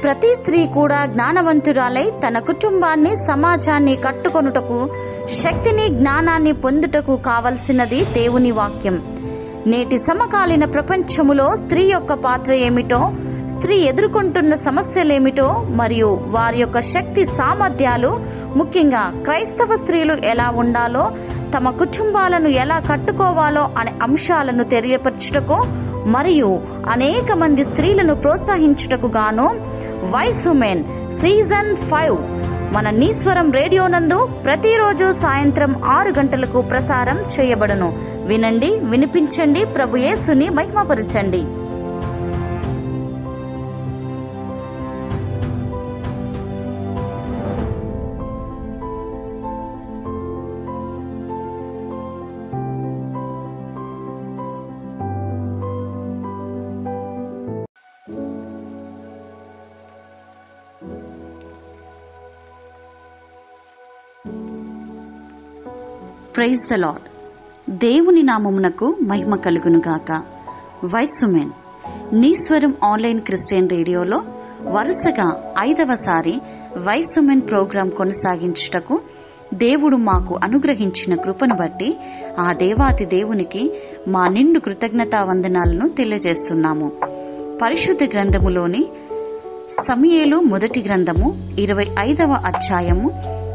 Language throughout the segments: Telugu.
ప్రతి స్త్రీ కూడా జ్ఞానవంతురాలై తన కుటుంబాన్ని, సమాజాన్ని కట్టుకొనుటకు, శక్తిని, జ్ఞానాన్ని పొందుటకు కావలసినది దేవుని వాక్యం. నేటి సమకాలీన ప్రపంచములో స్త్రీ యొక్క పాత్ర ఏమిటో, స్త్రీ ఎదుర్కొంటున్న సమస్యలేమిటో మరియు వారి యొక్క శక్తి సామర్థ్యాలు, ముఖ్యంగా క్రైస్తవ స్త్రీలు ఎలా ఉండాలో, తమ కుటుంబాలను ఎలా కట్టుకోవాలో అనే అంశాలను తెలియపరచుటకు మరియు అనేక మంది స్త్రీలను ప్రోత్సహించుటకు గాను వాయిస్ ఉమెన్ సీజన్ 5 మన నీస్వరం రేడియో నందు ప్రతిరోజు సాయంత్రం 6 గంటలకు ప్రసారం చేయబడును. వినండి, వినిపించండి, ప్రభు యేసుని మహిమపరచండి. Praise the lord. దేవుని నామమునకు మహిమ కలుగునుగాక. వాయిస్ ఉమెన్ నీస్వరం ఆన్లైన్ క్రిస్టియన్ రేడియోలో వరుసగా 5వసారి వాయిస్ ఉమెన్ ప్రోగ్రాం కొనసాగించుటకు దేవుడు మాకు అనుగ్రహించిన కృపను బట్టి ఆ దేవాతి దేవునికి మా నిండు కృతజ్ఞతా వందనాలను తెలియజేస్తున్నాము. పరిశుద్ధ గ్రంథములోని సమూయేలు మొదటి గ్రంథము 25వ అధ్యాయము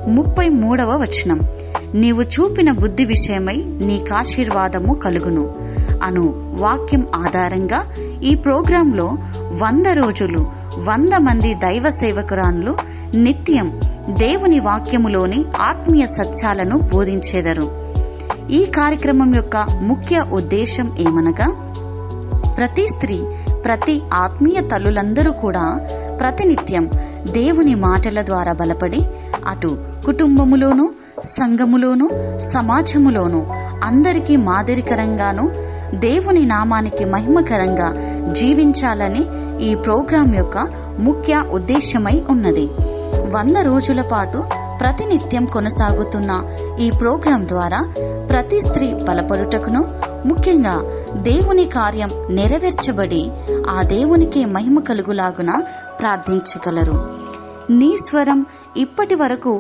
33వ వచనం, నీవు చూపిన బుద్ధి విషయమై నీకాశీర్వాదము కలుగును అను వాక్యం ఆధారంగా ఈ ప్రోగ్రాంలో 100 రోజులు 100 మంది దైవ సేవకురాన్లు నిత్యం దేవుని వాక్యములోని ఆత్మీయ సత్యాలను బోధించెదరు. ఈ కార్యక్రమం యొక్క ముఖ్య ఉద్దేశం ఏమనగా, ప్రతి స్త్రీ, ప్రతి ఆత్మీయ తల్లులందరూ కూడా ప్రతినిత్యం దేవుని మాటల ద్వారా బలపడి అటు కుటుంబములోను, సంఘములోను, సమాజములోను అందరికీ మాదిరికరంగాను దేవుని నామానికి మహిమకరంగా జీవించాలని ఈ ప్రోగ్రాం యొక్క ముఖ్య ఉద్దేశమై ఉన్నది. 100 రోజుల పాటు ప్రతినిత్యం కొనసాగుతున్న ఈ ప్రోగ్రాం ద్వారా ప్రతి స్త్రీ బలపడుటకును, ముఖ్యంగా దేవుని కార్యం నెరవేర్చబడి ఆ దేవునికే మహిమ కలుగులాగున ప్రార్థించగలరు. నీ స్వరం ఇప్పటి వరకు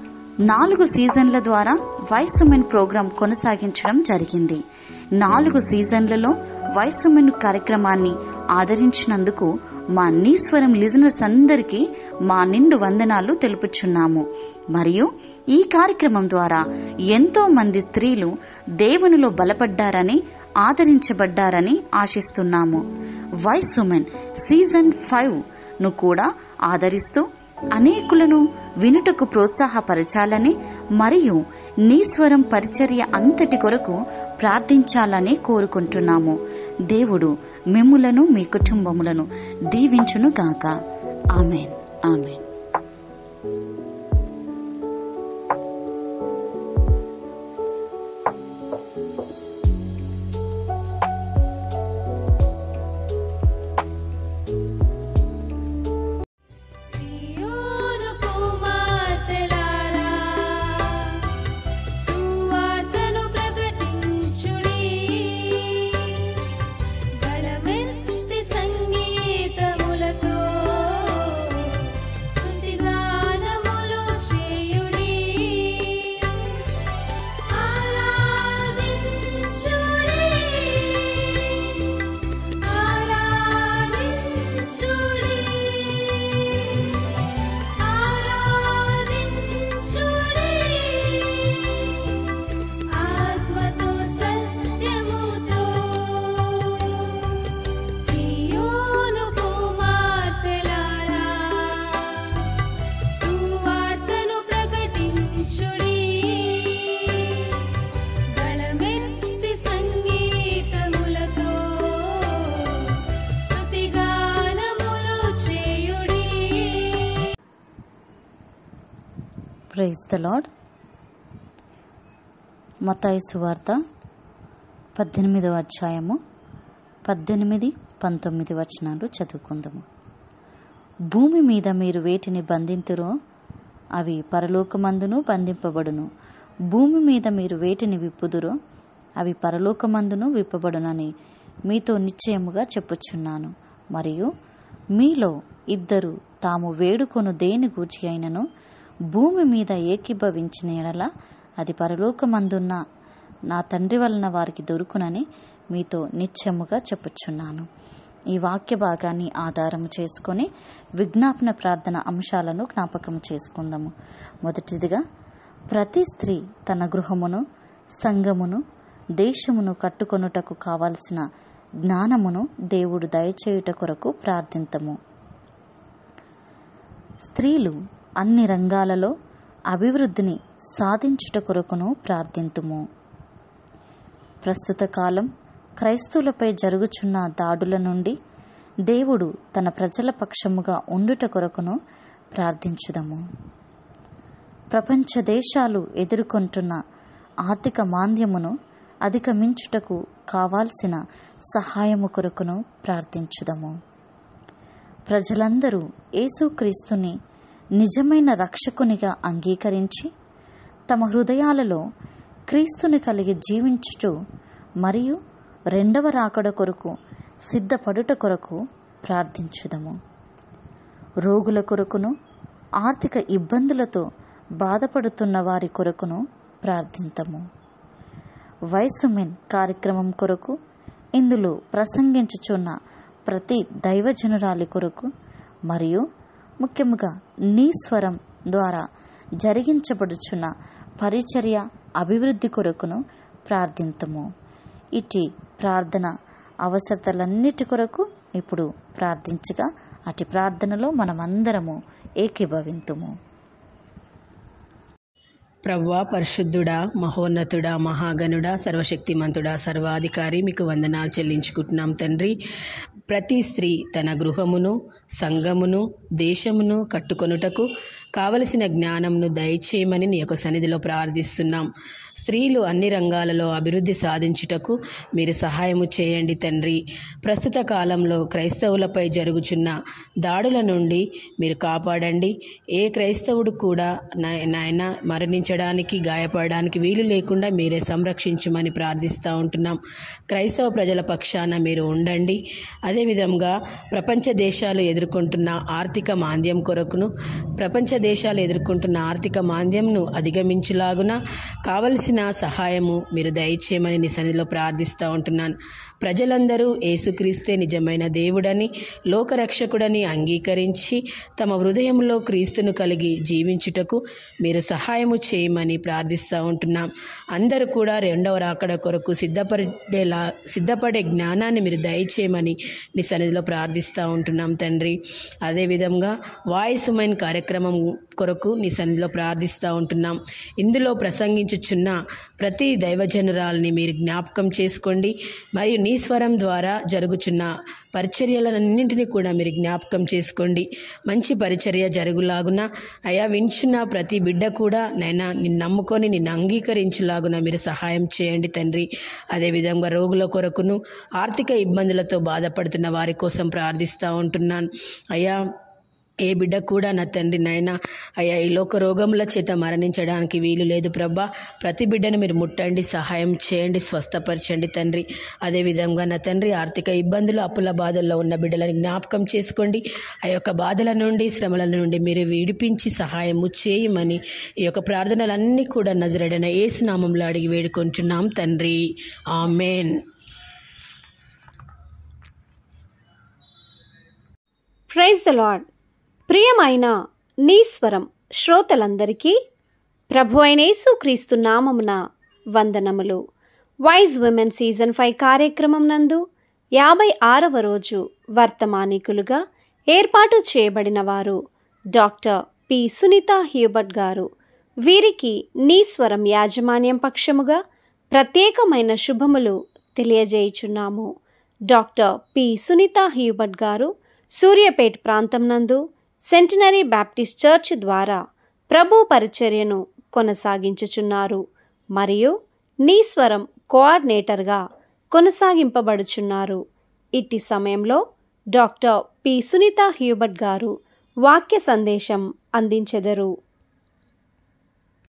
4 సీజన్ల ద్వారా వాయిస్ ఉమెన్ ప్రోగ్రాం కొనసాగించడం జరిగింది. 4 సీజన్లలో వాయిస్ ఉమెన్ కార్యక్రమాన్ని ఆదరించినందుకు మా నీస్వరం లిజనర్స్ అందరికీ మా నిండు వందనాలు తెలుపుచున్నాము. మరియు ఈ కార్యక్రమం ద్వారా ఎంతో మంది స్త్రీలు దేవునిలో బలపడ్డారని, ఆదరించబడ్డారని ఆశిస్తున్నాము. వాయిస్ ఉమెన్ సీజన్ 5ను కూడా ఆదరిస్తూ అనేకులను వినుటకు ప్రోత్సాహపరచాలని మరియు నీస్వరం పరిచర్య అంతటి కొరకు ప్రార్థించాలని కోరుకుంటున్నాము. దేవుడు మిమ్ములను, మీ కుటుంబములను దీవించును గాక. ఆమేన్, ఆమేన్. Praise the lord. మత్తయి సువార్త 18వ అధ్యాయము 18, 19 వచనాలు చదువుకుందాము. భూమి మీద మీరు వేటిని బంధింతురో అవి పరలోకమందును బంధింపబడును, భూమి మీద మీరు వేటిని విప్పుదురో అవి పరలోకమందును విప్పబడునని మీతో నిశ్చయముగా చెప్పుచున్నాను. మరియు మీలో 2 తాము వేడుకొను దేని గూర్చి అయినను భూమి మీద ఏకీభవించిన ఎడల అది పరలోకమందున్న నా తండ్రి వలన వారికి దొరుకునని మీతో నిశ్చయముగా చెప్పుచున్నాను. ఈ వాక్య భాగాన్ని ఆధారం చేసుకొని విజ్ఞాపన ప్రార్థన అంశాలను జ్ఞాపకం చేసుకుందాము. మొదటిదిగా, ప్రతి స్త్రీ తన గృహమును, సంఘమును, దేశమును కట్టుకొనుటకు కావలసిన జ్ఞానమును దేవుడు దయచేయుట కొరకు ప్రార్థింతము. స్త్రీలు అన్ని రంగాలలో అభివృద్ధిని సాధించుట కొరకును ప్రార్థింతుము. ప్రస్తుత కాలం క్రైస్తవులపై జరుగుచున్న దాడుల నుండి దేవుడు తన ప్రజల పక్షముగా ఉండుట కొరకును ప్రార్థించుదము. ప్రపంచ దేశాలు ఎదుర్కొంటున్న ఆర్థిక మాంద్యమును అధిగమించుటకు కావాల్సిన సహాయము కొరకును ప్రార్థించుదము. ప్రజలందరూ యేసుక్రీస్తుని నిజమైన రక్షకునిగా అంగీకరించి తమ హృదయాలలో క్రీస్తుని కలిగి జీవించుటూ మరియు రెండవ రాకడ కొరకు సిద్ధపడుట కొరకు ప్రార్థించుదము. రోగుల కొరకును, ఆర్థిక ఇబ్బందులతో బాధపడుతున్న వారి కొరకును ప్రార్థింతము. వాయిస్ ఉమెన్ కార్యక్రమం కొరకు, ఇందులో ప్రసంగించుచున్న ప్రతి దైవజనురాలి కొరకు మరియు ముఖ్యముగా నీ స్వరం ద్వారా జరిగించబడుచున్న పరిచర్య అభివృద్ధి కొరకును ప్రార్థింతము. ఇటు ప్రార్థన అవసరతలన్నిటి కొరకు ఇప్పుడు ప్రార్థించగా అటు ప్రార్థనలో మనమందరము ఏకీభవింతుము. ప్రభువా, పరిశుద్ధుడా, మహోన్నతుడా, మహాగణుడా, సర్వశక్తిమంతుడా, సర్వాధికారి, మీకు వందనాలు చెల్లించుకుంటున్నాం తండ్రి. ప్రతి స్త్రీ తన గృహమును, సంఘమును, దేశమును కట్టుకొనుటకు కావలసిన జ్ఞానంను దయచేయమని నీ యొక్క సన్నిధిలో ప్రార్థిస్తున్నాం. స్త్రీలు అన్ని రంగాలలో అభివృద్ధి సాధించుటకు మీరు సహాయము చేయండి తండ్రి. ప్రస్తుత కాలంలో క్రైస్తవులపై జరుగుచున్న దాడుల నుండి మీరు కాపాడండి. ఏ క్రైస్తవుడు కూడా నాయన మరణించడానికి, గాయపడడానికి వీలు లేకుండా మీరే సంరక్షించమని ప్రార్థిస్తూ ఉంటున్నాం. క్రైస్తవ ప్రజల పక్షాన మీరు ఉండండి. అదేవిధంగా ప్రపంచ దేశాలు ఎదుర్కొంటున్న ఆర్థిక మాంద్యం కొరకును, ప్రపంచ దేశాలు ఎదుర్కొంటున్న ఆర్థిక మాంద్యంను అధిగమించులాగున కావలసిన సహాయము మీరు దయచేయమని నీ సన్నిధిలో ప్రార్థిస్తూ ఉంటున్నాను. ప్రజలందరూ యేసుక్రీస్తే నిజమైన దేవుడని, లోకరక్షకుడని అంగీకరించి తమ హృదయంలో క్రీస్తును కలిగి జీవించుటకు మీరు సహాయము చేయమని ప్రార్థిస్తూ ఉంటున్నాం. అందరూ కూడా రెండవ రాకడ కొరకు సిద్ధపడే జ్ఞానాన్ని మీరు దయచేయమని నీ సన్నిధిలో ప్రార్థిస్తూ ఉంటున్నాం తండ్రి. అదేవిధంగా వాయిస్ ఉమెన్ కార్యక్రమం కొరకు నీ సన్నిధిలో ప్రార్థిస్తూ ఉంటున్నాం. ఇందులో ప్రసంగించుచున్న ప్రతి దైవజనురాల్ని మీరు జ్ఞాపకం చేసుకోండి. మరియు నీ స్వరం ద్వారా జరుగుచున్న పరిచర్యలన్నింటినీ కూడా మీరు జ్ఞాపకం చేసుకోండి. మంచి పరిచర్య జరుగులాగున అయా వించున్న ప్రతి బిడ్డ కూడా నైనా నిన్ను నమ్ముకొని నిన్ను అంగీకరించులాగున మీరు సహాయం చేయండి తండ్రి. అదేవిధంగా రోగుల కొరకును, ఆర్థిక ఇబ్బందులతో బాధపడుతున్న వారి కోసం ప్రార్థిస్తూ ఉంటున్నాను. అయ్యా, ఏ బిడ్డ కూడా నా తండ్రి నాయన అయ్యా ఈ లోక రోగముల చేత మరణించడానికి వీలు లేదు ప్రభా. ప్రతి బిడ్డను మీరు ముట్టండి, సహాయం చేయండి, స్వస్థపరచండి తండ్రి. అదేవిధంగా నా తండ్రి ఆర్థిక ఇబ్బందులు, అప్పుల బాధల్లో ఉన్న బిడ్డలను జ్ఞాపకం చేసుకోండి. ఆ యొక్క బాధల నుండి, శ్రమల నుండి మీరు విడిపించి సహాయము చేయమని ఈ యొక్క ప్రార్థనలన్నీ కూడా నజరేయుడైన యేసు నామములో అడిగి వేడుకొంచున్నాం తండ్రి. ఆమేన్. Praise the lord. ప్రియమైన నీ స్వరం శ్రోతలందరికీ ప్రభు అయిన యేసుక్రీస్తు నామమున వందనములు. వాయిస్ ఉమెన్ సీజన్ 5 కార్యక్రమం నందు 56వ రోజు వర్తమానికులుగా ఏర్పాటు చేయబడిన వారు డాక్టర్ పి. సునీత హ్యూబర్ట్ గారు. వీరికి నీ స్వరం యాజమాన్యం పక్షముగా ప్రత్యేకమైన శుభములు తెలియజేయుచున్నాము. Doctor P. సునీత హ్యూబర్ట్ గారు సూర్యాపేట ప్రాంతం నందు సెంటినరీ బ్యాప్టిస్ట్ చర్చ్ ద్వారా ప్రభు పరిచర్యను కొనసాగించుచున్నారు మరియు నీ స్వరం కోఆర్డినేటర్గా కొనసాగింపబడుచున్నారు. ఇట్టి సమయంలో డాక్టర్ పి. సునీత హ్యూబర్ట్ గారు వాక్య సందేశం అందించెదరు.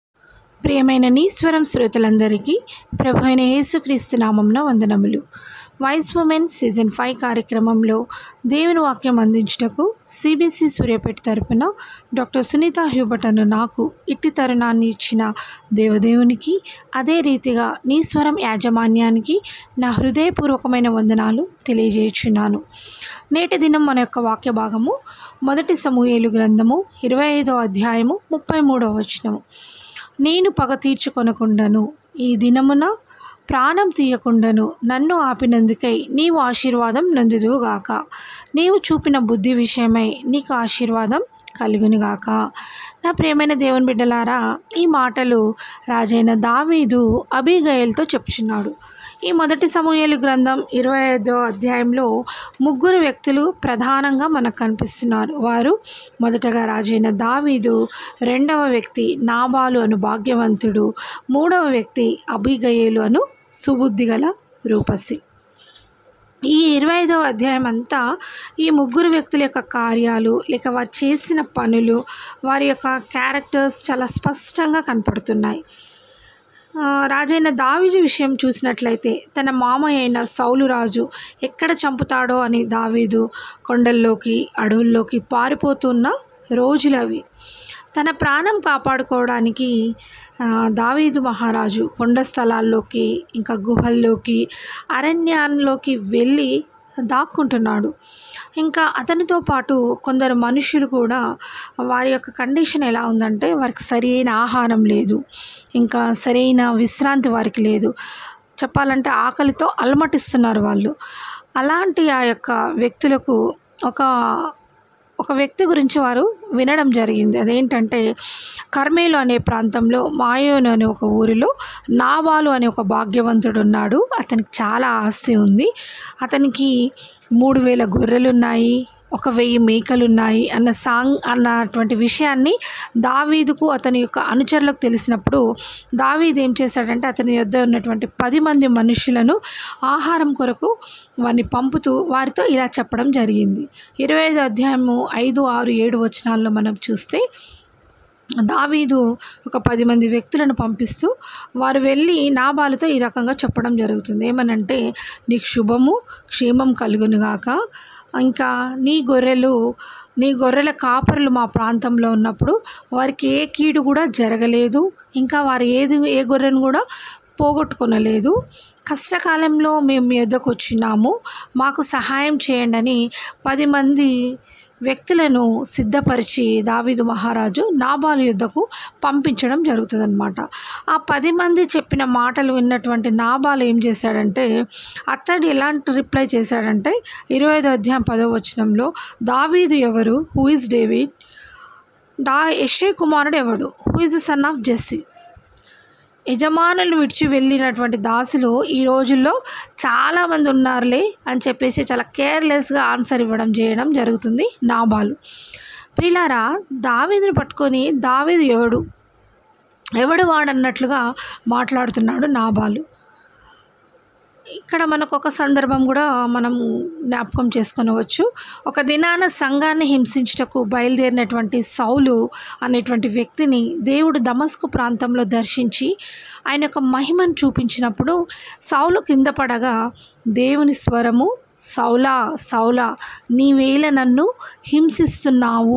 ప్రియమైన నీ స్వరం శ్రోతలందరికీ ప్రభు అయిన యేసుక్రీస్తు నామమున వందనములు. వైస్ ఉమెన్ సీజన్ 5 కార్యక్రమంలో దేవుని వాక్యం అందించుటకు సిబిసి సూర్యాపేట తరపున డాక్టర్ సునీత హ్యూబర్ట్ అను నాకు ఇట్టి తరుణాన్ని ఇచ్చిన దేవదేవునికి, అదే రీతిగా నీ స్వరం యాజమాన్యానికి నా హృదయపూర్వకమైన వందనాలు తెలియజేయుచున్నాను. నేటి దినం మన యొక్క వాక్య భాగము 1 సమూయేలు గ్రంథము 25వ అధ్యాయము 33వ వచనము. నేను పగ తీర్చుకొనకుండాను, ఈ దినమున ప్రాణం తీయకుండాను నన్ను ఆపినందుకై నీవు ఆశీర్వాదం నొందుదువుగాక. నీవు చూపిన బుద్ధి విషయమై నీకు ఆశీర్వాదం కలుగునుగాక. నా ప్రియమైన దేవుని బిడ్డలారా, ఈ మాటలు రాజైన దావీదు అబీగయల్తో చెప్పుచున్నాడు. ఈ 1 సమూయేలు గ్రంథం 25వ అధ్యాయంలో 3 వ్యక్తులు ప్రధానంగా మనకు కనిపిస్తున్నారు. వారు మొదటగా రాజైన దావీదు, రెండవ వ్యక్తి నాబాలు అను భాగ్యవంతుడు, మూడవ వ్యక్తి అబీగయేలు అను సుబుద్ధిగల రూపసి. ఈ 25వ అధ్యాయం అంతా ఈ 3 వ్యక్తుల యొక్క కార్యాలు, లేక వారు చేసిన పనులు, వారి యొక్క క్యారెక్టర్స్ చాలా స్పష్టంగా కనపడుతున్నాయి. రాజైన దావీదు విషయం చూసినట్లయితే తన మామయ్య అయిన సౌలు రాజు ఎక్కడ చంపుతాడో అని దావీదు కొండల్లోకి, అడవుల్లోకి పారిపోతున్న రోజులు అవి. తన ప్రాణం కాపాడుకోవడానికి దావీదు మహారాజు కొండ స్థలాల్లోకి, ఇంకా గుహల్లోకి, అరణ్యాల్లోకి వెళ్ళి దాక్కుంటున్నాడు. ఇంకా అతనితో పాటు కొందరు మనుషులు కూడా, వారి యొక్క కండిషన్ ఎలా ఉందంటే వారికి సరైన ఆహారం లేదు, ఇంకా సరైన విశ్రాంతి వారికి లేదు. చెప్పాలంటే ఆకలితో అలమటిస్తున్నారు వాళ్ళు. అలాంటి ఆ యొక్క వ్యక్తులకు ఒక వ్యక్తి గురించి వారు వినడం జరిగింది. అదేంటంటే కర్మేలు అనే ప్రాంతంలో మాయోను అనే ఒక ఊరిలో నాబాలు అనే ఒక భాగ్యవంతుడు ఉన్నాడు. అతనికి చాలా ఆస్తి ఉంది. అతనికి 3000 గొర్రెలు ఉన్నాయి, 1000 మేకలు ఉన్నాయి అన్నటువంటి విషయాన్ని దావీదుకు అతని యొక్క అనుచరులకు తెలిసినప్పుడు దావీదు ఏం చేశాడంటే అతని యొద్ద ఉన్నటువంటి 10 మంది మనుషులను ఆహారం కొరకు వారిని పంపుతూ వారితో ఇలా చెప్పడం జరిగింది. 25వ అధ్యాయము 5, 6, 7 వచనాల్లో మనం చూస్తే దావీదు ఒక 10 మంది వ్యక్తులను పంపిస్తూ వారు వెళ్ళి నాబాలుతో ఈ రకంగా చెప్పడం జరుగుతుంది. ఏమనంటే, నీకు శుభము క్షేమం కలుగునుగాక. ఇంకా నీ గొర్రెల కాపరులు మా ప్రాంతంలో ఉన్నప్పుడు వారికి ఏ కీడు కూడా జరగలేదు, ఇంకా వారు ఏ గొర్రెను కూడా పోగొట్టుకొనలేదు. కష్టకాలంలో మేము మీ యొద్దకు వచ్చినాము, మాకు సహాయం చేయండి అని 10 మంది వ్యక్తులను సిద్ధపరిచి దావీదు మహారాజు నాబాలు యుద్ధకు పంపించడం జరుగుతుందన్నమాట. ఆ 10 మంది చెప్పిన మాటలు విన్నటువంటి నాబాలు ఏం చేశాడంటే, అతడు ఎలాంటి రిప్లై చేశాడంటే 25వ అధ్యాయం 10వ వచనంలో, దావీదు ఎవరు, హూ ఇస్ డేవిడ్, యెషే కుమారుడు ఎవడు, who is the son of Jesse. యజమానులు విడిచి వెళ్ళినటువంటి దాసులు ఈ రోజుల్లో చాలామంది ఉన్నారులే అని చెప్పేసి చాలా కేర్లెస్గా ఆన్సర్ చేయడం జరుగుతుంది నాబాలు. ప్రియులారా, దావీదుని పట్టుకొని దావీదు ఎవడు వాడన్నట్లుగా మాట్లాడుతున్నాడు నాబాలు. ఇక్కడ మనకు ఒక సందర్భం కూడా మనం జ్ఞాపకం చేసుకొనవచ్చు. ఒక దినాన సంఘాన్ని హింసించుటకు బయలుదేరినటువంటి సౌలు అనేటువంటి వ్యక్తిని దేవుడు దమస్కు ప్రాంతంలో దర్శించి ఆయన యొక్క మహిమను చూపించినప్పుడు సౌలు కింద పడగా దేవుని స్వరము, సౌలా సౌలా నీవేళ నన్ను హింసిస్తున్నావు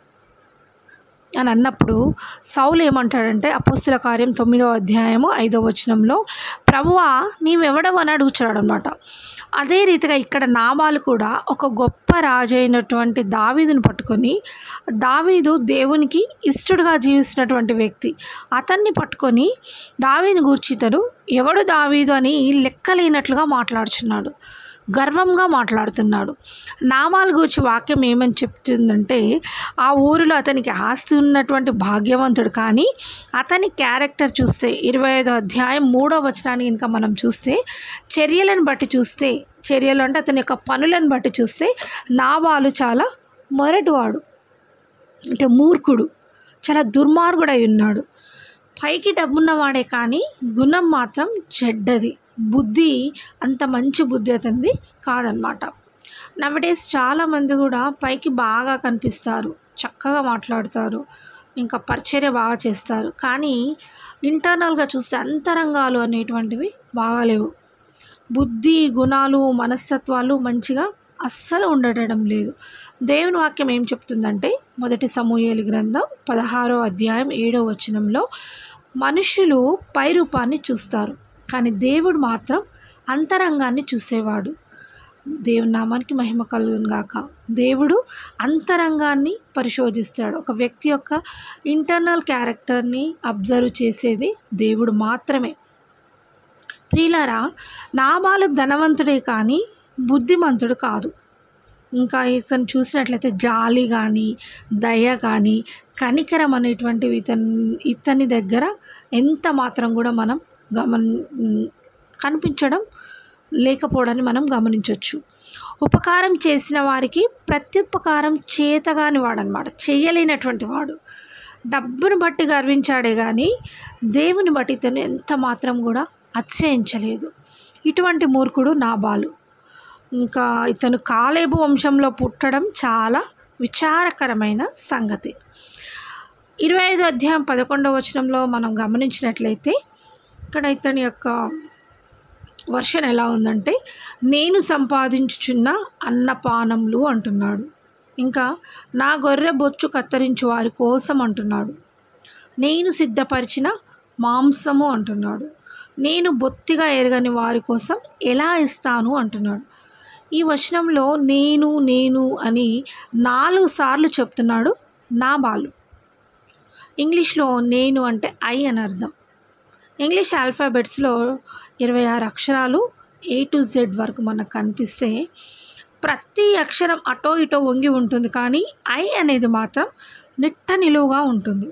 అని అన్నప్పుడు సౌలు ఏమంటాడంటే, అపోస్తుల కార్యం 9వ అధ్యాయము 5వ వచనంలో, ప్రభువా నీవెవడవు అని అడుగుతాడు అనమాట. అదే రీతిగా ఇక్కడ నాబాలు కూడా ఒక గొప్ప రాజు అయినటువంటి దావీదుని పట్టుకొని, దావీదు దేవునికి ఇష్టడుగా జీవిస్తున్నటువంటి వ్యక్తి, అతన్ని పట్టుకొని దావీదుని గూర్చి ఇతడు ఎవడు దావీదు అని లెక్కలేనట్లుగా మాట్లాడుచున్నాడు, గర్వంగా మాట్లాడుతున్నాడు. నాబాలు గూర్చి వాక్యం ఏమని చెప్తుందంటే, ఆ ఊరిలో అతనికి ఆస్తి ఉన్నటువంటి భాగ్యవంతుడు, కానీ అతని క్యారెక్టర్ చూస్తే 25వ అధ్యాయం 3వ వచనాన్ని ఇంకా మనం చూస్తే, చర్యలను బట్టి చూస్తే, చర్యలు అంటే అతని యొక్క పనులను బట్టి చూస్తే నాబాలు చాలా మొరటివాడు, అంటే మూర్ఖుడు, చాలా దుర్మార్గుడై ఉన్నాడు. పైకి డబ్బున్నవాడే కానీ గుణం మాత్రం చెడ్డది, బుద్ధి అంత మంచి బుద్ధి అతనిది కాదనమాట. నవడేస్ చాలామంది కూడా పైకి బాగా కనిపిస్తారు, చక్కగా మాట్లాడతారు, ఇంకా పరిచర్య బాగా చేస్తారు, కానీ ఇంటర్నల్గా చూస్తే అంతరంగాలు అనేటువంటివి బాగాలేవు. బుద్ధి గుణాలు మనస్తత్వాలు మంచిగా అస్సలు ఉండడం లేదు. దేవుని వాక్యం ఏం చెప్తుందంటే 1 సమూయేలు గ్రంథం 16వ అధ్యాయం 7వ వచనంలో మనుషులు పై రూపాన్ని చూస్తారు, కానీ దేవుడు మాత్రం అంతరంగాన్ని చూసేవాడు. దేవుని నామానికి మహిమ కలుగును గాక. దేవుడు అంతరంగాన్ని పరిశోధిస్తాడు. ఒక వ్యక్తి యొక్క ఇంటర్నల్ క్యారెక్టర్ని అబ్జర్వ్ చేసేది దేవుడు మాత్రమే. ప్రియులారా, నాబాలు ధనవంతుడే కానీ బుద్ధిమంతుడు కాదు. ఇంకా ఇతను చూసినట్లయితే జాలి కానీ దయ కానీ కనికరం అనేటువంటివి ఇతని దగ్గర ఎంత మాత్రం కూడా మనం కనిపించడం లేకపోవడాన్ని మనం గమనించవచ్చు. ఉపకారం చేసిన వారికి ప్రత్యుపకారం చేతగాని వాడనమాట, చేయలేనటువంటి వాడు. డబ్బును బట్టి గర్వించాడే కానీ దేవుని బట్టి ఇతను ఎంత మాత్రం కూడా అతిశయించలేదు. ఇటువంటి మూర్ఖుడు నాబాలు. ఇంకా ఇతను కాలేబు వంశంలో పుట్టడం చాలా విచారకరమైన సంగతి. 25వ అధ్యాయం 11వ వచనంలో మనం గమనించినట్లయితే ఇక్కడ ఇతని యొక్క వర్షన్ ఎలా ఉందంటే, నేను సంపాదించుచున్న అన్నపానములు అంటున్నాడు. ఇంకా నా గొర్రె బొచ్చు కత్తిరించు వారి కోసం అంటున్నాడు. నేను సిద్ధపరిచిన మాంసము అంటున్నాడు. నేను బొత్తిగా ఎరగని వారి కోసం ఎలా ఇస్తాను అంటున్నాడు. ఈ వచనంలో నేను నేను అని 4 సార్లు చెప్తున్నాడు నాబాలు. ఇంగ్లీష్లో నేను అంటే ఐ అని అర్థం. ఇంగ్లీష్ ఆల్ఫాబెట్స్లో 26 అక్షరాలు A to Z వరకు మనకు కనిపిస్తే ప్రతి అక్షరం అటో ఇటో వంగి ఉంటుంది, కానీ ఐ అనేది మాత్రం నిట్ట నిలువుగా ఉంటుంది.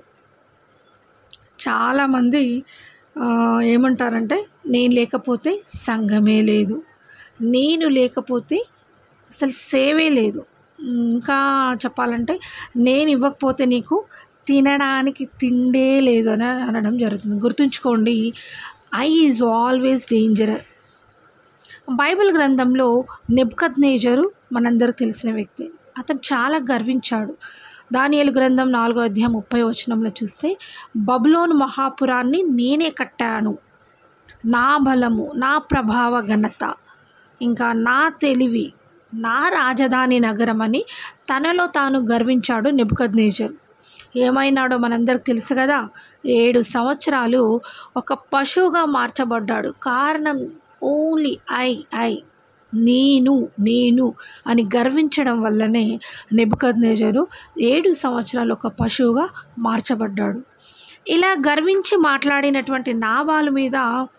చాలామంది ఏమంటారంటే, నేను లేకపోతే సంఘమే లేదు, నేను లేకపోతే అసలు సేవే లేదు, ఇంకా చెప్పాలంటే నేను ఇవ్వకపోతే నీకు తినడానికి తిండే లేదు అని అనడం జరుగుతుంది. గుర్తుంచుకోండి, I is always danger. Bible గ్రంథంలో నెబుకద్నెజరు మనందరూ తెలిసిన వ్యక్తి. అతను చాలా గర్వించాడు. దానియేలు గ్రంథం 4వ అధ్యాయం 30వ వచనంలో చూస్తే, బబులోను మహాపురాన్ని నేనే కట్టాను, నా బలము, నా ప్రభావ ఘనత, ఇంకా నా తెలివి, నా రాజధాని నగరం అని తనలో తాను గర్వించాడు నెబుకద్నెజరు. ఏమైనాడో మనందరికి తెలుసు కదా. 7 సంవత్సరాలు ఒక పశువుగా మార్చబడ్డాడు. కారణం ఓన్లీ ఐ నేను నేను అని గర్వించడం వల్లనే నెబుకద్నెజరు 7 సంవత్సరాలు ఒక పశువుగా మార్చబడ్డాడు. ఇలా గర్వించి మాట్లాడినటువంటి నాబాలు మీద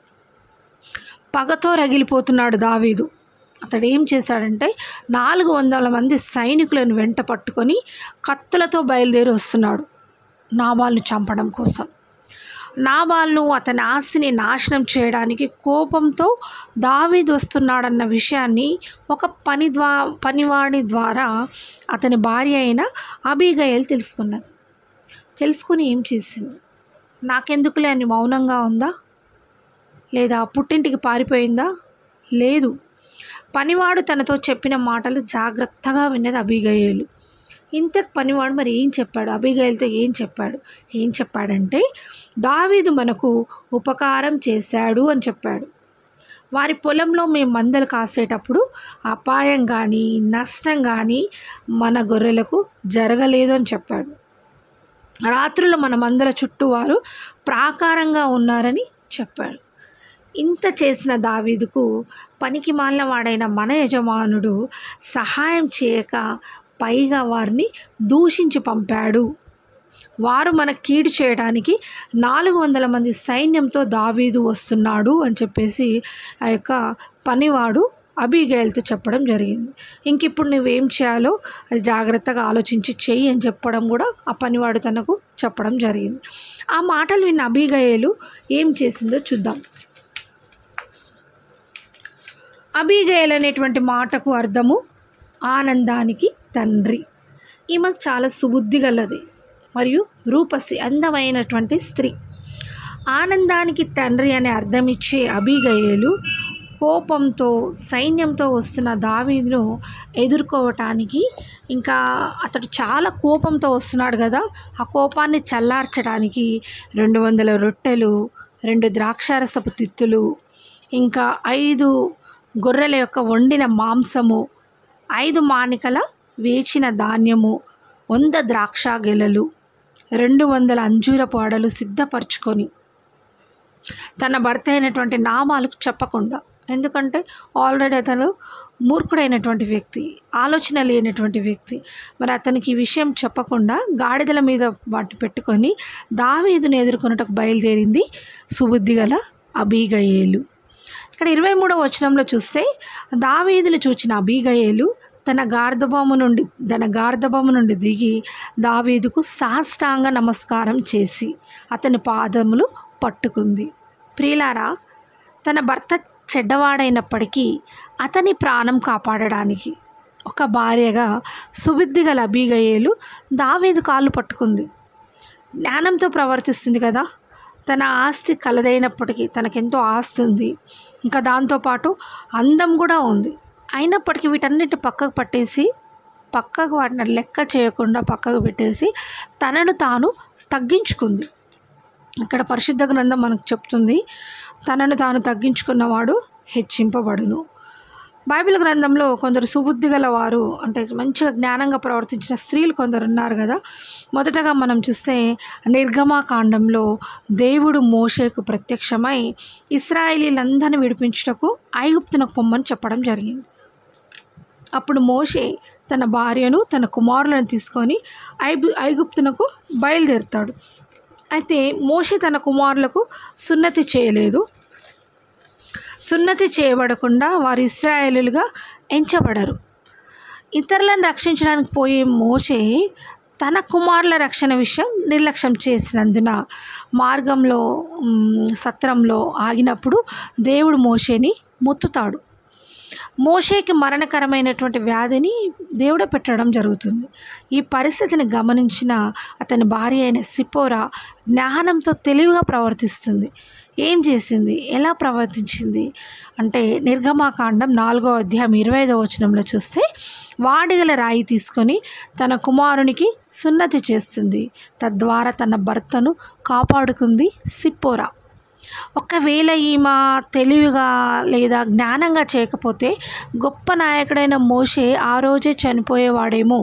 పగతో రగిలిపోతున్నాడు దావీదు. అతడు ఏం చేశాడంటే 400 మంది సైనికులను వెంట పట్టుకొని కత్తులతో బయలుదేరి వస్తున్నాడు నాబాల్ను చంపడం కోసం. నాబాల్ను అతని ఆస్తిని నాశనం చేయడానికి కోపంతో దావీదు వస్తున్నాడన్న విషయాన్ని ఒక పనివాడి ద్వారా అతని భార్య అయిన అబీగయలు తెలుసుకున్నది. తెలుసుకుని ఏం చేసింది? నాకెందుకులే అని మౌనంగా ఉందా, లేదా పుట్టింటికి పారిపోయిందా? లేదు. పనివాడు తనతో చెప్పిన మాటలు జాగ్రత్తగా విన్నది అబీగయలు. ఇంత పనివాడు మరి ఏం చెప్పాడు? అబీగయలతో ఏం చెప్పాడంటే, దావీదు మనకు ఉపకారం చేశాడు అని చెప్పాడు. వారి పొలంలో మేము మందలు కాసేటప్పుడు అపాయం కానీ నష్టం కానీ మన గొర్రెలకు జరగలేదు అని చెప్పాడు. రాత్రులు మన మందల చుట్టూ వారు ప్రాకారంగా ఉన్నారని చెప్పాడు. ఇంత చేసిన దావీదుకు పనికి మాలిన వాడైన మన యజమానుడు సహాయం చేయక పైగా వారిని దూషించి పంపాడు. వారు మన కీడు చేయడానికి 400 మంది సైన్యంతో దావీదు వస్తున్నాడు అని చెప్పేసి ఆ యొక్క పనివాడు అబీగయలతో చెప్పడం జరిగింది. ఇంకిప్పుడు నువ్వేం చేయాలో అది జాగ్రత్తగా ఆలోచించి చెయ్యి అని చెప్పడం కూడా ఆ పనివాడు తనకు చెప్పడం జరిగింది. ఆ మాటలు విన్న అబీగయలు ఏం చేసిందో చూద్దాం. అబీగయల్ అనేటువంటి మాటకు అర్థము ఆనందానికి తండ్రి. ఈమె చాలా సుబుద్ధి గలది మరియు రూపసి, అందమైనటువంటి స్త్రీ. ఆనందానికి తండ్రి అనే అర్థం ఇచ్చే అబీగయలు కోపంతో సైన్యంతో వస్తున్న దావీదును ఎదుర్కోవటానికి, ఇంకా అతడు చాలా కోపంతో వస్తున్నాడు కదా, ఆ కోపాన్ని చల్లార్చడానికి 200 రొట్టెలు, 2 ద్రాక్షారసపు తిత్తులు, ఇంకా 5 గొర్రెల యొక్క వండిన మాంసము, 5 మానికల వేచిన ధాన్యము, 100 ద్రాక్ష గెలలు, 200 అంజూరపు అడలు సిద్ధపరచుకొని తన భర్త అయినటువంటి నామాలకు చెప్పకుండా, ఎందుకంటే ఆల్రెడీ అతను మూర్ఖుడైనటువంటి వ్యక్తి, ఆలోచన లేనటువంటి వ్యక్తి, మరి అతనికి ఈ విషయం చెప్పకుండా గాడిదల మీద వాటి పెట్టుకొని దావీదును ఎదుర్కొనుటకు బయలుదేరింది సుబుద్ధి గల అబీగయేలు. ఇక్కడ 23వ వచనంలో చూస్తే, దావీదును చూచిన అబీగయేలు తన గార్ధబము నుండి దిగి దావీదుకు సాష్టాంగ నమస్కారం చేసి అతని పాదములు పట్టుకుంది. ప్రియులారా, తన భర్త చెడ్డవాడైనప్పటికీ అతని ప్రాణం కాపాడడానికి ఒక భార్యగా సుబుద్ధి గల అబీగయేలు దావీదు కాళ్ళు పట్టుకుంది. జ్ఞానంతో ప్రవర్తిస్తుంది కదా. తన ఆస్తి కలదైనప్పటికీ, తనకెంతో ఆస్తి ఉంది, ఇంకా దాంతోపాటు అందం కూడా ఉంది. అయినప్పటికీ వీటన్నిటి పక్కకు వాటిని లెక్క చేయకుండా పక్కకు పెట్టేసి తనను తాను తగ్గించుకుంది. ఇక్కడ పరిశుద్ధ గ్రంథం మనకు చెప్తుంది, తనను తాను తగ్గించుకున్నవాడు హెచ్చింపబడును. బైబిల్ గ్రంథంలో కొందరు సుబుద్ధి గల వారు, అంటే మంచిగా జ్ఞానంగా ప్రవర్తించిన స్త్రీలు కొందరు ఉన్నారు కదా. మొదటగా మనం చూస్తే నిర్గమాకాండంలో దేవుడు మోషేకు ప్రత్యక్షమై ఇశ్రాయేలీలందరిని విడిపించుటకు ఐగుప్తునకు పొమ్మని చెప్పడం జరిగింది. అప్పుడు మోషే తన భార్యను తన కుమారులను తీసుకొని ఐగుప్తునకు బయలుదేరుతాడు. అయితే మోషే తన కుమారులకు సున్నతి చేయలేదు. సున్నతి చేయబడకుండా వారు ఇశ్రాయేలులుగా ఎంచబడరు. ఇతరులను రక్షించడానికి పోయే మోషే తన కుమారుల రక్షణ విషయం నిర్లక్ష్యం చేసినందున మార్గంలో సత్రంలో ఆగినప్పుడు దేవుడు మోషేని మొత్తుతాడు. మోషేకి మరణకరమైనటువంటి వ్యాధిని దేవుడు పెట్టడం జరుగుతుంది. ఈ పరిస్థితిని గమనించిన అతని భార్య అయిన సిపోరా జ్ఞానంతో తెలివిగా ప్రవర్తిస్తుంది. ఏం చేసింది, ఎలా ప్రవర్తించింది అంటే, నిర్గమాకాండం 4వ అధ్యాయం 25వ వచనంలో చూస్తే, వాడిగల రాయి తీసుకొని తన కుమారునికి సున్నతి చేస్తుంది. తద్వారా తన భర్తను కాపాడుకుంది సిప్పోరా. ఒకవేళ ఈమె తెలివిగా లేదా జ్ఞానంగా చేయకపోతే గొప్ప నాయకుడైన మోషే ఆ రోజే చనిపోయేవాడేమో.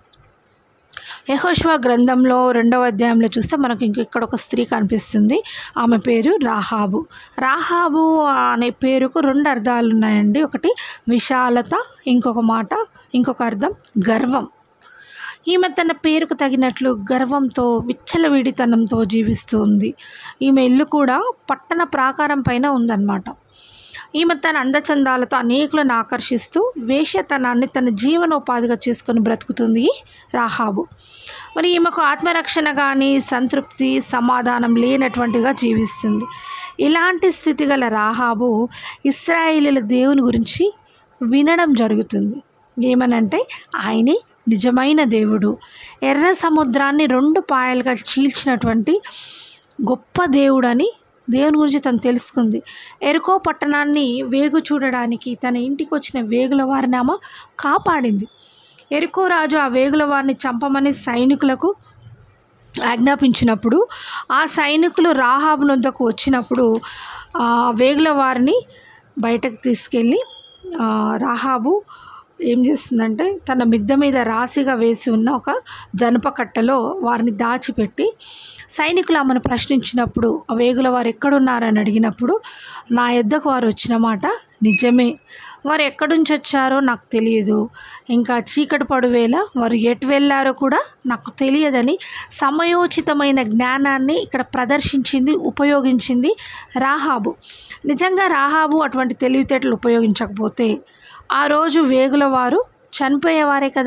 యెహోషువ గ్రంథంలో 2వ అధ్యాయంలో చూస్తే మనకు ఇక్కడ ఒక స్త్రీ కనిపిస్తుంది. ఆమె పేరు రాహాబు. రాహాబు అనే పేరుకు 2 అర్థాలు ఉన్నాయండి. ఒకటి విశాలత, ఇంకొక అర్థం గర్వం. ఈమె తన పేరుకు తగినట్లు గర్వంతో విచ్చలవిడితనంతో జీవిస్తూ ఉంది. ఈమె ఇల్లు కూడా పట్టణ ప్రాకారం పైన ఉందన్నమాట. ఈమె తన అందచందాలతో అనేకులను ఆకర్షిస్తూ వేశ్యతనాన్ని తన జీవనోపాధిగా చేసుకొని బ్రతుకుతుంది రాహాబు. మరి ఈమెకు ఆత్మరక్షణ కానీ సంతృప్తి సమాధానం లేనటువంటిగా జీవిస్తుంది. ఇలాంటి స్థితి గల రాహాబు ఇశ్రాయేలీయుల దేవుని గురించి వినడం జరుగుతుంది. ఏమనంటే, ఆయనే నిజమైన దేవుడు, ఎర్ర సముద్రాన్ని 2 పాయలుగా చీల్చినటువంటి గొప్ప దేవుడు అని దేవుని గురించి తను తెలుసుకుంది. ఎరుకో పట్టణాన్ని వేగు చూడడానికి తన ఇంటికి వచ్చిన వేగుల వారిని ఆమె కాపాడింది. ఎరుకో రాజు ఆ వేగుల వారిని చంపమని సైనికులకు ఆజ్ఞాపించినప్పుడు ఆ సైనికులు రాహాబు వద్దకు వచ్చినప్పుడు ఆ వేగుల వారిని బయటకు తీసుకెళ్ళి రాహాబు ఏం చేస్తుందంటే, తన మిద్దె మీద రాశిగా వేసి ఉన్న ఒక జనప కట్టలో వారిని దాచిపెట్టి సైనికులు ఆమెను ప్రశ్నించినప్పుడు ఆ వేగుల వారు ఎక్కడున్నారని అడిగినప్పుడు, నా యొద్దకు వారు వచ్చిన మాట నిజమే, వారు ఎక్కడి నుంచి వచ్చారో నాకు తెలియదు, ఇంకా చీకటి పడువేళ వారు ఎటు వెళ్ళారో కూడా నాకు తెలియదని సమయోచితమైన జ్ఞానాన్ని ఇక్కడ ఉపయోగించింది రాహాబు. నిజంగా రాహాబు అటువంటి తెలివితేటలు ఉపయోగించకపోతే ఆ రోజు వేగుల వారు చనిపోయేవారే కదా.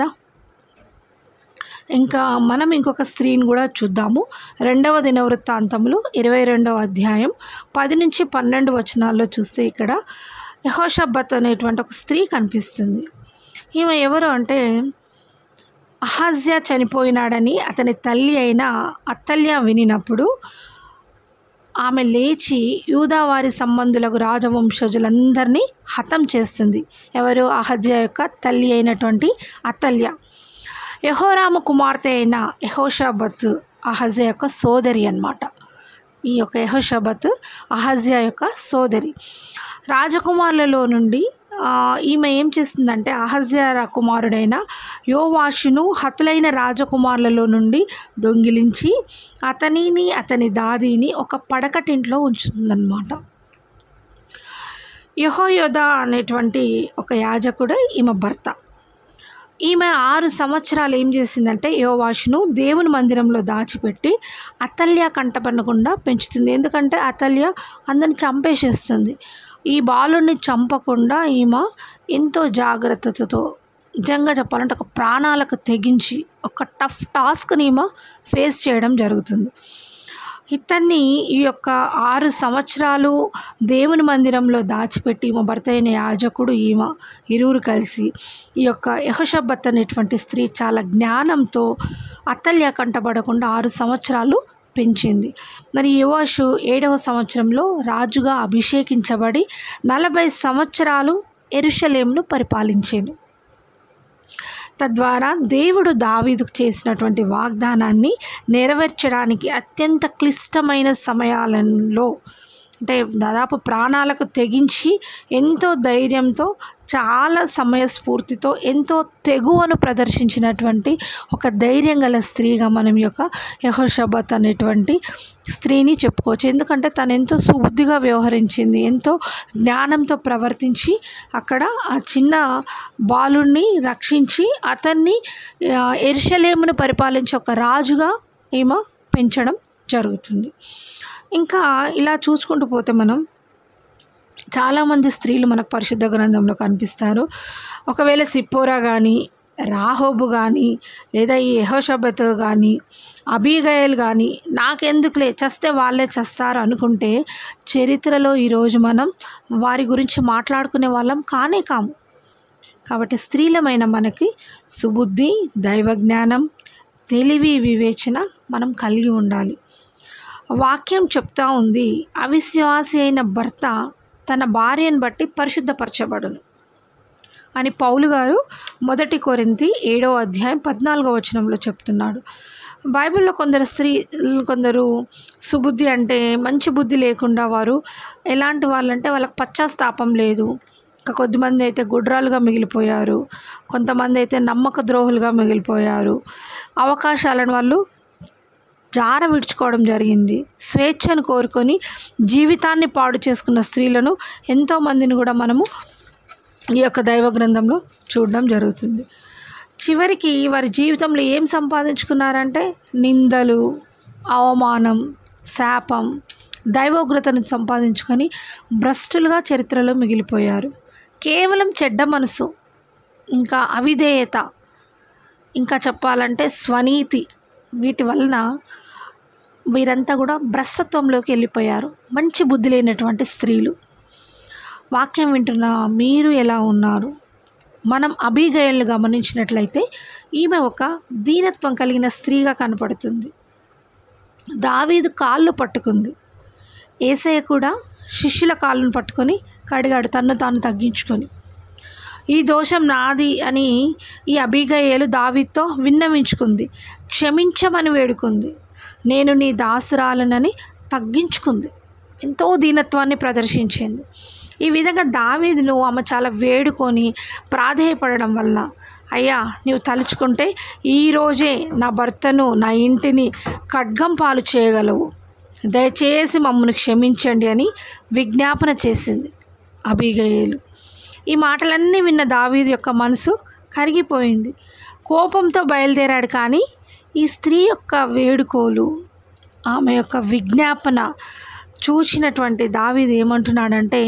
ఇంకా మనం ఇంకొక స్త్రీని కూడా చూద్దాము. 2వ దినవృత్తాంతములు 22వ అధ్యాయం 10 నుంచి 12 వచనాల్లో చూస్తే ఇక్కడ యెహోషబత్ అనేటువంటి ఒక స్త్రీ కనిపిస్తుంది. ఈమె ఎవరు అంటే, అహజ్యా చనిపోయినాడని అతని తల్లి అయిన అత్తల్య వినినప్పుడు ఆమె లేచి యూదావారి సంబంధులకు రాజవంశజులందరినీ హతం చేస్తుంది. ఎవరు? అహజ్యా యొక్క తల్లి అయినటువంటి అత్తల్య. యెహోరాము కుమార్తె అయిన యెహోషబత్ అహజ్యా యొక్క సోదరి అన్నమాట. ఈ యొక్క యెహోషాబత్ అహజ్యా యొక్క సోదరి. రాజకుమారులలో నుండి ఈమె ఏం చేస్తుందంటే అహజ్యా కుమారుడైన యోవాషును హతులైన రాజకుమారులలో నుండి దొంగిలించి అతనిని అతని దాదిని ఒక పడకటింట్లో ఉంచుతుందన్నమాట. యెహోయాదా అనేటువంటి ఒక యాజకుడు ఈమె భర్త. ఈమె 6 సంవత్సరాలు ఏం చేసిందంటే యోవాషును దేవుని మందిరంలో దాచిపెట్టి అతల్య కంటపడకుండా పెంచుతుంది. ఎందుకంటే అతల్య అందరిని చంపేసేస్తుంది. ఈ బాలుడిని చంపకుండా ఈమె ఎంతో జాగ్రత్తతో, నిజంగా చెప్పాలంటే ఒక ప్రాణాలకు తెగించి ఒక టఫ్ టాస్క్ని ఈమె ఫేస్ చేయడం జరుగుతుంది. ఇతన్ని ఈ యొక్క 6 సంవత్సరాలు దేవుని మందిరంలో దాచిపెట్టి ఈమె భర్త అయిన యాజకుడు ఈమె ఇరువురు కలిసి ఈ యొక్క యెహోషాబత్ అనేటువంటి స్త్రీ చాలా జ్ఞానంతో అతల్య కంటపడకుండా 6 సంవత్సరాలు పెంచింది. మరి యోవాషు 7వ సంవత్సరంలో రాజుగా అభిషేకించబడి 40 సంవత్సరాలు యెరూషలేమును పరిపాలించాడు. తద్వారా దేవుడు దావీదుకు చేసినటువంటి వాగ్దానాన్ని నెరవేర్చడానికి అత్యంత క్లిష్టమైన సమయాలలో, అంటే దాదాపు ప్రాణాలకు తెగించి ఎంతో ధైర్యంతో, చాలా సమయస్ఫూర్తితో, ఎంతో తెగువను ప్రదర్శించినటువంటి ఒక ధైర్యం గల స్త్రీగా మనం యొక్క యెహోషాబత్ అనేటువంటి స్త్రీని చెప్పుకోవచ్చు. ఎందుకంటే తను ఎంతో సుబుద్ధిగా వ్యవహరించింది, ఎంతో జ్ఞానంతో ప్రవర్తించి అక్కడ ఆ చిన్న బాలుడిని రక్షించి అతన్ని యెరూషలేమును పరిపాలించే ఒక రాజుగా ఈమె పెంచడం జరుగుతుంది. ఇంకా ఇలా చూసుకుంటూ పోతే మనం చాలామంది స్త్రీలు మనకు పరిశుద్ధ గ్రంథంలో కనిపిస్తారు. ఒకవేళ సిప్పోరా కానీ, రాహోబు కానీ, లేదా ఈ యెహోషాబత్ కానీ, అబీగయల్ కానీ, నాకెందుకులే చస్తే వాళ్ళే చస్తారు అనుకుంటే చరిత్రలో ఈరోజు మనం వారి గురించి మాట్లాడుకునే వాళ్ళం కానే కాము. కాబట్టి స్త్రీలమైన మనకి సుబుద్ధి, దైవజ్ఞానం, తెలివి, వివేచన మనం కలిగి ఉండాలి. వాక్యం చెప్తా ఉంది, అవిశ్వాసి అయిన భర్త తన భార్యను బట్టి పరిశుద్ధపరచబడును అని పౌలు గారు 1 కొరింథీ 7వ అధ్యాయం 14వ వచనంలో చెప్తున్నాడు. బైబిల్లో కొందరు సుబుద్ధి అంటే మంచి బుద్ధి లేకుండా వారు ఎలాంటి వాళ్ళంటే వాళ్ళకి పశ్చాత్తాపం లేదు. ఇంకా కొద్దిమంది అయితే గుడ్రాలుగా మిగిలిపోయారు, కొంతమంది అయితే నమ్మక ద్రోహులుగా మిగిలిపోయారు. అవకాశాలను వాళ్ళు జార విడుచుకోవడం జరిగింది. స్వేచ్ఛను కోరుకొని జీవితాన్ని పాడు చేసుకున్న స్త్రీలను ఎంతోమందిని కూడా మనము ఈ యొక్క దైవ గ్రంథంలో చూడడం జరుగుతుంది. చివరికి వారి జీవితంలో ఏం సంపాదించుకున్నారంటే నిందలు, అవమానం, శాపం, దైవోగ్రతను సంపాదించుకొని భ్రష్టులుగా చరిత్రలో మిగిలిపోయారు. కేవలం చెడ్డ మనసు, ఇంకా అవిధేయత, ఇంకా చెప్పాలంటే స్వనీతి, వీటి వలన వీరంతా కూడా భ్రష్టత్వంలోకి వెళ్ళిపోయారు. మంచి బుద్ధి లేనటువంటి స్త్రీలు. వాక్యం వింటున్న మీరు ఎలా ఉన్నారు? మనం అబీగయల్ని గమనించినట్లయితే ఈమె ఒక దీనత్వం కలిగిన స్త్రీగా కనపడుతుంది. దావీదు కాళ్ళు పట్టుకుంది. యేసయ్య కూడా శిష్యుల కాళ్ళను పట్టుకొని కడిగాడు, తన్ను తాను తగ్గించుకొని. ఈ దోషం నాది అని ఈ అబీగయలు దావీదుతో విన్నవించుకుంది, క్షమించమని వేడుకుంది. నేను నీ దాసురాలనని తగ్గించుకుంది, ఎంతో దీనత్వాన్ని ప్రదర్శించింది. ఈ విధంగా దావీదును ఆమె చాలా వేడుకొని ప్రాధేయపడడం వల్ల, అయ్యా నీవు తలుచుకుంటే ఈరోజే నా భర్తను, నా ఇంటిని ఖడ్గం పాలు చేయగలవు, దయచేసి మమ్మల్ని క్షమించండి అని విజ్ఞాపన చేసింది అబీగయలు. ఈ మాటలన్నీ విన్న దావీదు యొక్క మనసు కరిగిపోయింది. కోపంతో బయలుదేరాడు. కానీ ఈ స్త్రీ యొక్క వేడుకోలు, ఆమె యొక్క విజ్ఞాపన చూసినటువంటి దావీదు ఏమంటున్నాడంటే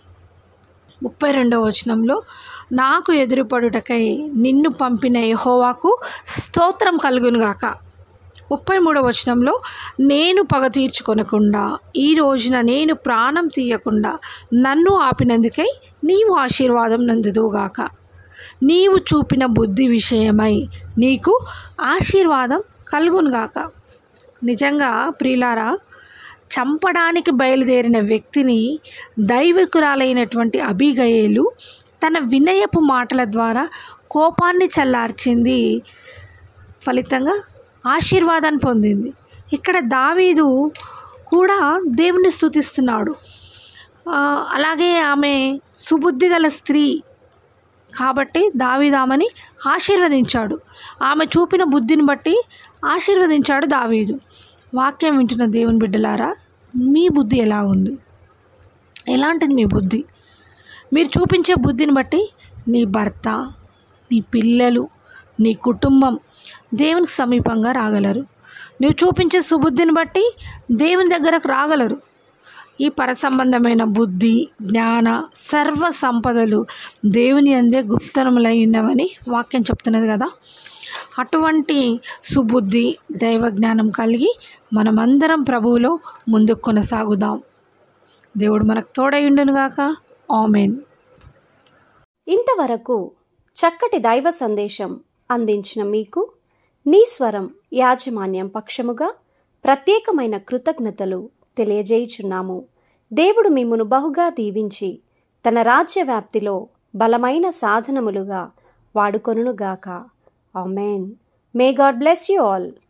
32వ వచనంలో, నాకు ఎదురుపడుటకై నిన్ను పంపిన యెహోవాకు స్తోత్రం కలుగునుగాక. 33వ వచనంలో, నేను పగ తీర్చుకొనకుండా ఈ రోజున నేను ప్రాణం తీయకుండా నన్ను ఆపినందుకై నీవు ఆశీర్వాదం నందుదువుగాక. నీవు చూపిన బుద్ధి విషయమై నీకు ఆశీర్వాదం కలుగునుగాక. నిజంగా ప్రియులారా, చంపడానికి బయలుదేరిన వ్యక్తిని దైవికురాలైనటువంటి అబీగయలు తన వినయపు మాటల ద్వారా కోపాన్ని చల్లార్చింది, ఫలితంగా ఆశీర్వాదాన్ని పొందింది. ఇక్కడ దావీదు కూడా దేవుణ్ణి స్తుతిస్తున్నాడు. అలాగే ఆమె సుబుద్ధి గల స్త్రీ కాబట్టి దావీదు ఆమెని ఆశీర్వదించాడు. ఆమె చూపిన బుద్ధిని బట్టి ఆశీర్వదించాడు దావీదు. వాక్యం వింటున్న దేవుని బిడ్డలారా, మీ బుద్ధి ఎలా ఉంది? ఎలాంటిది మీ బుద్ధి? మీరు చూపించే బుద్ధిని బట్టి నీ భర్త, నీ పిల్లలు, నీ కుటుంబం దేవునికి సమీపంగా రాగలరు. నువ్వు చూపించే సుబుద్ధిని బట్టి దేవుని దగ్గరకు రాగలరు. ఈ పరసంబంధమైన బుద్ధి, జ్ఞాన, సర్వ సంపదలు దేవుని అందే గుప్తనములై ఉన్నవని వాక్యం చెప్తున్నది కదా. అటువంటి సుబుద్ధి, దైవ జ్ఞానం కలిగి మనమందరం ప్రభువులో ముందుకు కొనసాగుదాం. దేవుడు మనకు తోడయుండునుగాక. ఆమేన్. ఇంతవరకు చక్కటి దైవ సందేశం అందించిన మీకు నీ స్వరం యాజమాన్యం పక్షముగా ప్రత్యేకమైన కృతజ్ఞతలు తెలియజేయుచున్నాము. దేవుడు మిమ్మును బహుగా దీవించి తన రాజ్య వ్యాప్తిలో బలమైన సాధనములుగా వాడుకొనుగాక. ఆమేన్. May God bless you all.